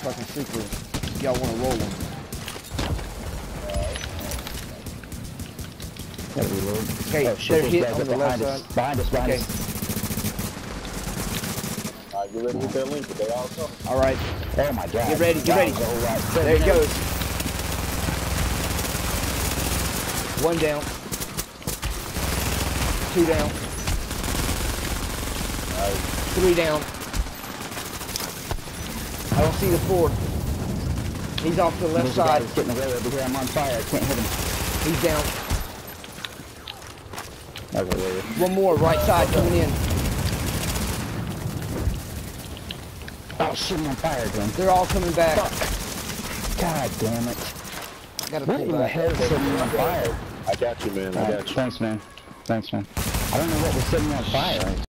fucking super. Y'all want to roll them. Okay, oh, they're hit on the left behind us. side. Behind us, behind Okay. us. Alright, get ready to get that link, but they all coming. All right. Oh my god. Get ready, get ready. That was a whole lot. There it goes. One down. Two down. Three down. I don't see the fourth. He's off to the left There's a guy side. that's getting away over here. I'm on fire. I can't hit him. He's down. That was weird. One more, right side coming in. Oh shit, I'm on fire again. They're all coming back. Fuck. God damn it. I gotta What pull in the back. hell is setting me on fire? I got you, man. I got you. Thanks, man. Thanks, man. I don't know what was setting me on fire.